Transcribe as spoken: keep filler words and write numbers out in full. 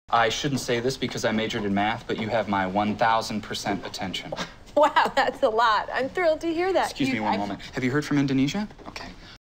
I shouldn't say this because I majored in math, but you have my one thousand percent attention. Wow, that's a lot. I'm thrilled to hear that. Excuse you, me one I... moment. Have you heard from Indonesia?